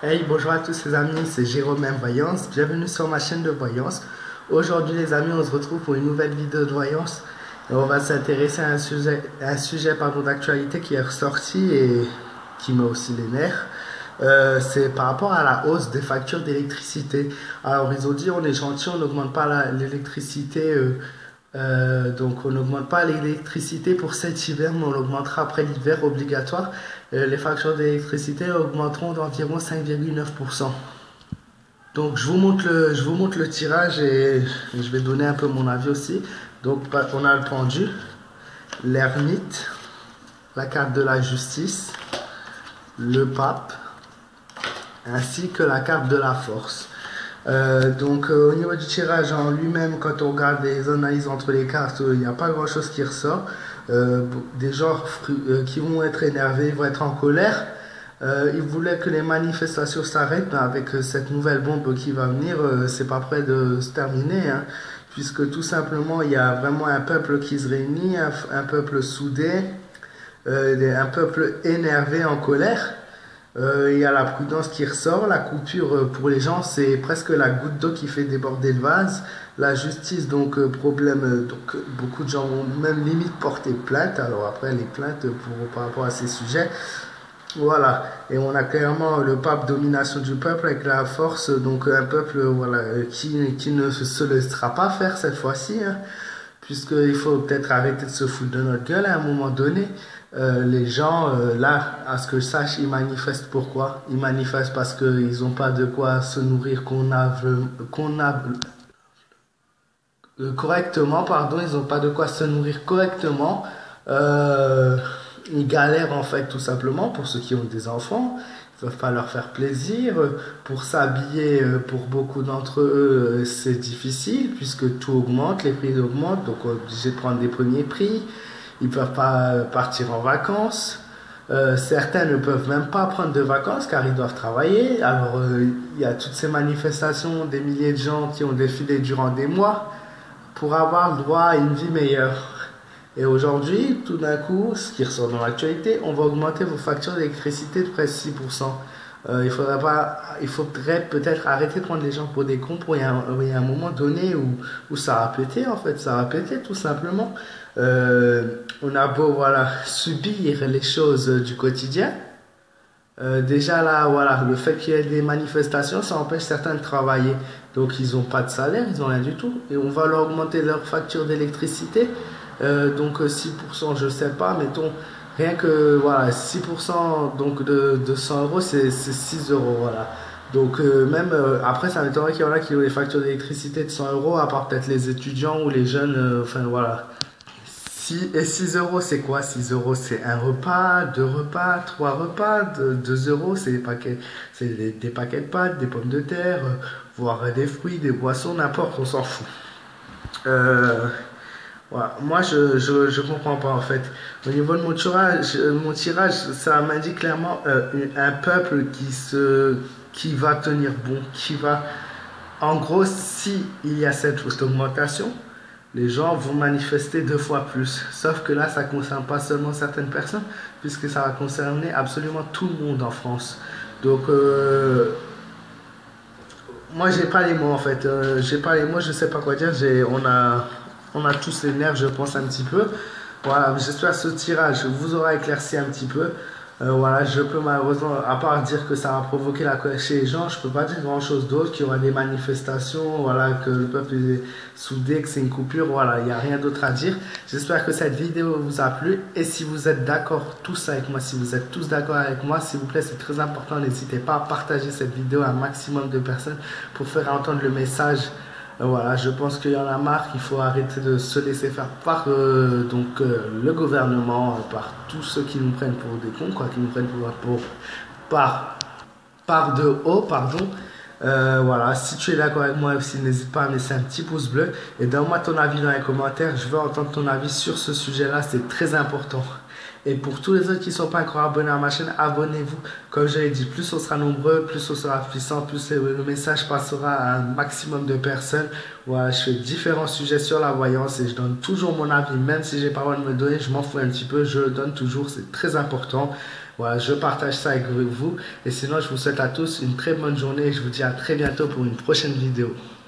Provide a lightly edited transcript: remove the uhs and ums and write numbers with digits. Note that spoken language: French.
Hey, bonjour à tous les amis, c'est Jérôme M Voyance, bienvenue sur ma chaîne de voyance. Aujourd'hui les amis, on se retrouve pour une nouvelle vidéo de voyance et on va s'intéresser à un sujet d'actualité qui est ressorti et qui met aussi les nerfs. C'est par rapport à la hausse des factures d'électricité. Alors ils ont dit on est gentil, on n'augmente pas l'électricité, donc on n'augmente pas l'électricité pour cet hiver, mais on l'augmentera après l'hiver obligatoire. Les factures d'électricité augmenteront d'environ 5,9%. Donc je vous montre le tirage et je vais donner un peu mon avis aussi. Donc on a le pendu, l'ermite, la carte de la justice, le pape, ainsi que la carte de la force. Au niveau du tirage en lui-même, quand on regarde les analyses entre les cartes, il n'y a pas grand chose qui ressort. Des gens qui vont être énervés, vont être en colère. Ils voulaient que les manifestations s'arrêtent, mais avec cette nouvelle bombe qui va venir, c'est pas prêt de se terminer, hein, puisque tout simplement il y a vraiment un peuple qui se réunit, un peuple soudé, un peuple énervé, en colère. Il y a la prudence qui ressort, la coupure pour les gens, c'est presque la goutte d'eau qui fait déborder le vase. La justice, donc problème, beaucoup de gens vont même limite porter plainte. Alors après, les plaintes par rapport à ces sujets, voilà. Et on a clairement le pape, domination du peuple avec la force, donc un peuple voilà, qui ne se laissera pas faire cette fois-ci, hein, puisqu'il faut peut-être arrêter de se foutre de notre gueule à un moment donné. Les gens, là, à ce que je sache, ils manifestent pourquoi? Ils manifestent parce qu'ils n'ont pas de quoi se nourrir correctement, pardon, ils n'ont pas de quoi se nourrir correctement. Ils galèrent en fait tout simplement pour ceux qui ont des enfants. Ils ne peuvent pas leur faire plaisir. Pour s'habiller, pour beaucoup d'entre eux, c'est difficile puisque tout augmente, les prix augmentent, donc on est obligé de prendre des premiers prix. Ils ne peuvent pas partir en vacances. Certains ne peuvent même pas prendre de vacances car ils doivent travailler. Alors il y a toutes ces manifestations, des milliers de gens qui ont défilé durant des mois pour avoir le droit à une vie meilleure. Et aujourd'hui, tout d'un coup, ce qui ressort dans l'actualité, on va augmenter vos factures d'électricité de presque 6%. Il faudrait peut-être arrêter de prendre les gens pour des cons pour il y a un moment donné où ça va péter en fait, ça va péter tout simplement. On a beau voilà, subir les choses du quotidien. Déjà là, voilà, le fait qu'il y ait des manifestations, ça empêche certains de travailler. Donc ils n'ont pas de salaire, ils n'ont rien du tout. Et on va leur augmenter leur facture d'électricité. 6%, je sais pas, mettons, rien que voilà, 6% donc de 100 euros, c'est 6 euros. Voilà. Donc après, ça m'étonnerait qu'il y en a qui ont des factures d'électricité de 100 euros, à part peut-être les étudiants ou les jeunes, enfin voilà. Et 6 euros, c'est quoi? 6 euros, c'est un repas, deux repas, trois repas. 2 euros, c'est des paquets de pâtes, des pommes de terre, voire des fruits, des boissons, n'importe, on s'en fout. Voilà. Moi, je comprends pas en fait. Au niveau de mon tirage, ça m'indique clairement un peuple qui va tenir bon, qui va. En gros, si il y a cette augmentation, les gens vont manifester 2 fois plus. Sauf que là, ça ne concerne pas seulement certaines personnes, puisque ça va concerner absolument tout le monde en France. Donc, moi, j'ai pas les mots en fait. J'ai pas les mots, je sais pas quoi dire. On a tous les nerfs, je pense, un petit peu. Voilà, j'espère que ce tirage vous aura éclairci un petit peu. Voilà, je peux malheureusement, à part dire que ça va provoquer la colère chez les gens, je peux pas dire grand chose d'autre, qu'il y aura des manifestations, voilà, que le peuple est soudé, que c'est une coupure, voilà, il n'y a rien d'autre à dire. J'espère que cette vidéo vous a plu, et si vous êtes d'accord tous avec moi, si vous êtes tous d'accord avec moi, s'il vous plaît, c'est très important, n'hésitez pas à partager cette vidéo à un maximum de personnes pour faire entendre le message. Voilà, je pense qu'il y en a marre, qu'il faut arrêter de se laisser faire par le gouvernement, par tous ceux qui nous prennent pour des cons, quoi, qui nous prennent par de haut, pardon. Voilà, si tu es d'accord avec moi aussi, n'hésite pas à me laisser un petit pouce bleu et donne-moi ton avis dans les commentaires. Je veux entendre ton avis sur ce sujet-là, c'est très important. Et pour tous les autres qui ne sont pas encore abonnés à ma chaîne, abonnez-vous. Comme je l'ai dit, plus on sera nombreux, plus on sera puissant, plus le message passera à un maximum de personnes. Voilà, je fais différents sujets sur la voyance et je donne toujours mon avis. Même si j'ai pas le droit de me donner, je m'en fous un petit peu, je le donne toujours, c'est très important. Voilà, je partage ça avec vous. Et sinon, je vous souhaite à tous une très bonne journée et je vous dis à très bientôt pour une prochaine vidéo.